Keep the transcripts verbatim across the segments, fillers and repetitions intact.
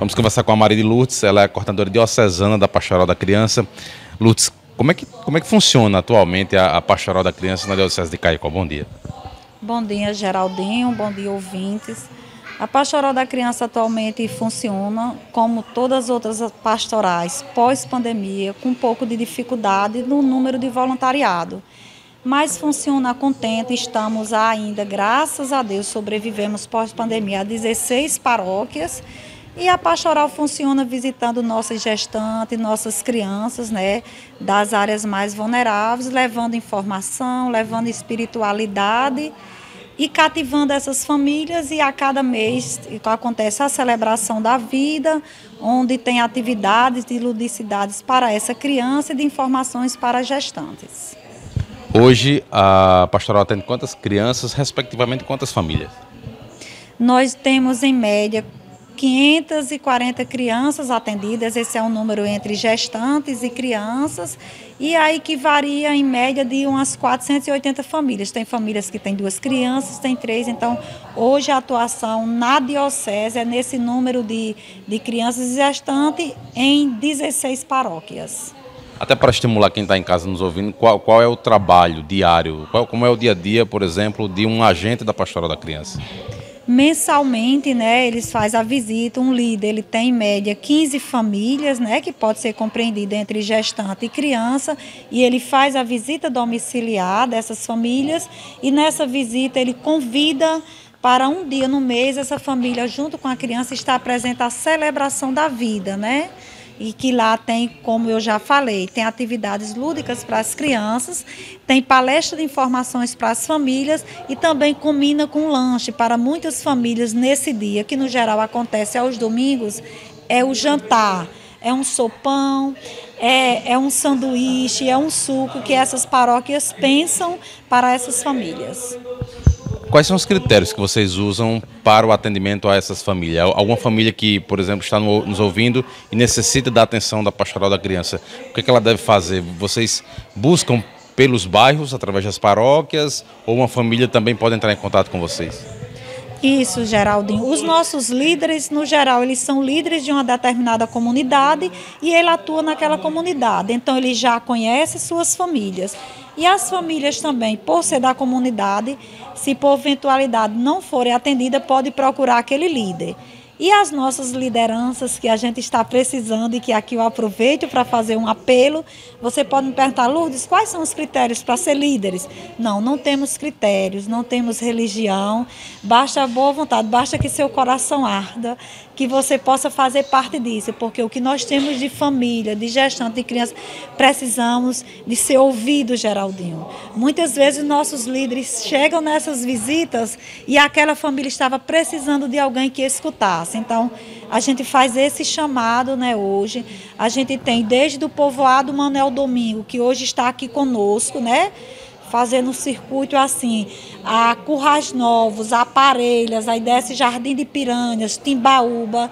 Vamos conversar com a Maria de Lourdes, ela é coordenadora diocesana da Pastoral da Criança. Lourdes, como é que, como é que funciona atualmente a, a Pastoral da Criança na Diocese de Caicó? Bom dia. Bom dia, Geraldinho, bom dia, ouvintes. A Pastoral da Criança atualmente funciona como todas as outras pastorais pós-pandemia, com um pouco de dificuldade no número de voluntariado. Mas funciona contente, estamos ainda, graças a Deus, sobrevivemos pós-pandemia a dezesseis paróquias. E a pastoral funciona visitando nossas gestantes, nossas crianças, né, das áreas mais vulneráveis, levando informação, levando espiritualidade e cativando essas famílias. E a cada mês acontece a celebração da vida, onde tem atividades de ludicidades para essa criança e de informações para as gestantes. Hoje a pastoral atende quantas crianças, respectivamente quantas famílias? Nós temos em média quinhentas e quarenta crianças atendidas, esse é um número entre gestantes e crianças, e aí que varia em média de umas quatrocentas e oitenta famílias. Tem famílias que têm duas crianças, tem três, então hoje a atuação na diocese é nesse número de, de crianças e gestantes em dezesseis paróquias. Até para estimular quem está em casa nos ouvindo, qual, qual é o trabalho diário, qual, como é o dia a dia, por exemplo, de um agente da Pastoral da Criança? Mensalmente, né, eles fazem a visita, um líder, ele tem em média quinze famílias, né, que pode ser compreendido entre gestante e criança, e ele faz a visita domiciliar dessas famílias, e nessa visita ele convida para um dia no mês essa família, junto com a criança, estar presente à celebração da vida, né? E que lá tem, como eu já falei, tem atividades lúdicas para as crianças, tem palestra de informações para as famílias e também combina com lanche para muitas famílias nesse dia, que no geral acontece aos domingos, é o jantar, é um sopão, é, é um sanduíche, é um suco que essas paróquias pensam para essas famílias. Quais são os critérios que vocês usam para o atendimento a essas famílias? Alguma família que, por exemplo, está nos ouvindo e necessita da atenção da Pastoral da Criança, o que é que ela deve fazer? Vocês buscam pelos bairros, através das paróquias, ou uma família também pode entrar em contato com vocês? Isso, Geraldinho. Os nossos líderes, no geral, eles são líderes de uma determinada comunidade e ele atua naquela comunidade. Então, ele já conhece suas famílias. E as famílias também, por ser da comunidade, se por eventualidade não forem atendidas, pode procurar aquele líder. E as nossas lideranças que a gente está precisando e que aqui eu aproveito para fazer um apelo, você pode me perguntar, Lourdes, quais são os critérios para ser líderes? Não, não temos critérios, não temos religião, basta boa vontade, basta que seu coração arda, que você possa fazer parte disso, porque o que nós temos de família, de gestante, de criança, precisamos de ser ouvidos, Geraldinho. Muitas vezes nossos líderes chegam nessas visitas e aquela família estava precisando de alguém que escutasse. Então, a gente faz esse chamado, né, hoje. A gente tem desde o povoado Manuel Domingo, que hoje está aqui conosco, né, fazendo um circuito assim, a Currais Novos, a Parelhas, aí desce Jardim de Piranhas, Timbaúba,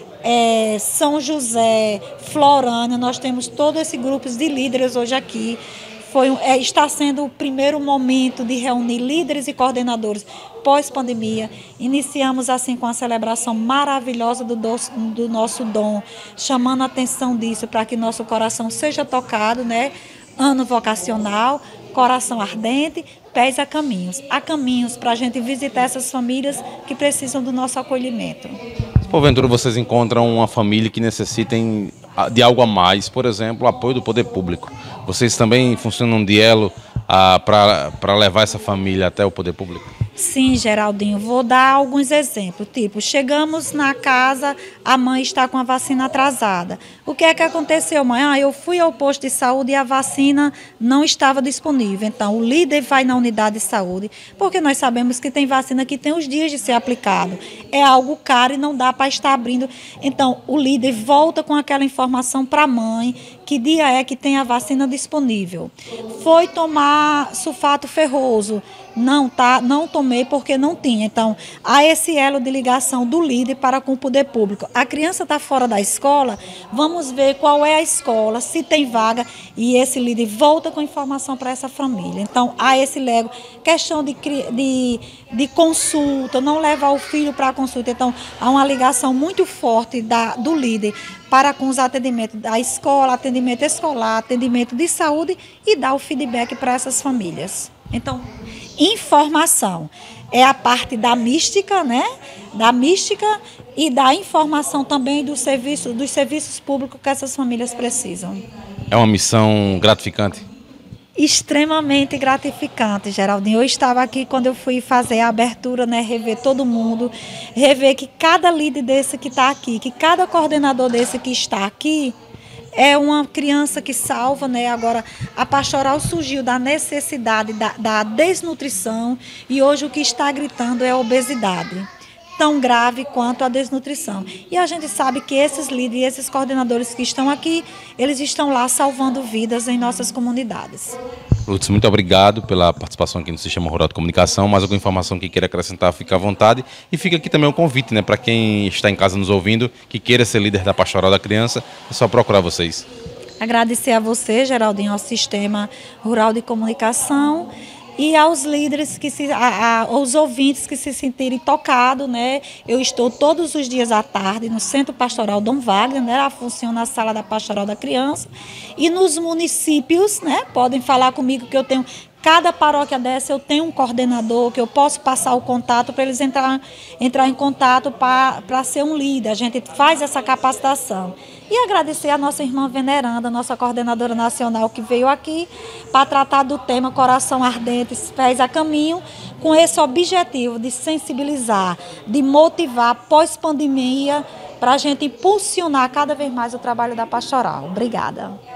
é, São José, Florânia. Nós temos todo esse grupo de líderes hoje aqui. Foi, é, está sendo o primeiro momento de reunir líderes e coordenadores pós-pandemia. Iniciamos assim com a celebração maravilhosa do, do, do nosso dom, chamando a atenção disso para que nosso coração seja tocado, né? Ano vocacional, coração ardente, pés a caminhos. Há caminhos para a gente visitar essas famílias que precisam do nosso acolhimento. Se porventura vocês encontram uma família que necessitem de algo a mais, por exemplo, o apoio do poder público, vocês também funcionam de elo ah, para levar essa família até o poder público? Sim, Geraldinho, vou dar alguns exemplos, tipo, chegamos na casa, a mãe está com a vacina atrasada. O que é que aconteceu, mãe? Ah, eu fui ao posto de saúde e a vacina não estava disponível. Então, o líder vai na unidade de saúde, porque nós sabemos que tem vacina que tem os dias de ser aplicado. É algo caro e não dá para estar abrindo. Então, o líder volta com aquela informação para a mãe, que dia é que tem a vacina disponível. Foi tomar sulfato ferroso, Não, tá, não tomei porque não tinha. Então, há esse elo de ligação do líder para com o poder público. A criança está fora da escola, vamos ver qual é a escola, se tem vaga, e esse líder volta com informação para essa família. Então, há esse lego, questão de, de, de consulta, não levar o filho para a consulta. Então, há uma ligação muito forte da, do líder para com os atendimentos da escola, atendimento escolar, atendimento de saúde, e dar o feedback para essas famílias. Então, informação é a parte da mística, né? Da mística e da informação também do serviço, dos serviços públicos que essas famílias precisam. É uma missão gratificante? Extremamente gratificante, Geraldinho. Eu estava aqui quando eu fui fazer a abertura, né, rever todo mundo, rever que cada líder desse que está aqui, que cada coordenador desse que está aqui, é uma criança que salva, né? Agora, a pastoral surgiu da necessidade da, da desnutrição, e hoje o que está gritando é a obesidade, tão grave quanto a desnutrição. E a gente sabe que esses líderes, esses coordenadores que estão aqui, eles estão lá salvando vidas em nossas comunidades. Lourdes, muito obrigado pela participação aqui no Sistema Rural de Comunicação. Mais alguma informação que queira acrescentar, fica à vontade. E fica aqui também o convite, né, para quem está em casa nos ouvindo, que queira ser líder da Pastoral da Criança, é só procurar vocês. Agradecer a você, Geraldinho, ao Sistema Rural de Comunicação, e aos líderes, que se, a, a, aos ouvintes que se sentirem tocados, né? Eu estou todos os dias à tarde no Centro Pastoral Dom Wagner, né? Ela funciona na Sala da Pastoral da Criança. E nos municípios, né? Podem falar comigo que eu tenho... Cada paróquia dessa eu tenho um coordenador que eu posso passar o contato para eles entrar, entrar em contato para ser um líder. A gente faz essa capacitação. E agradecer a nossa irmã veneranda, nossa coordenadora nacional, que veio aqui para tratar do tema Coração Ardente, Pés a Caminho, com esse objetivo de sensibilizar, de motivar pós-pandemia, para a gente impulsionar cada vez mais o trabalho da pastoral. Obrigada.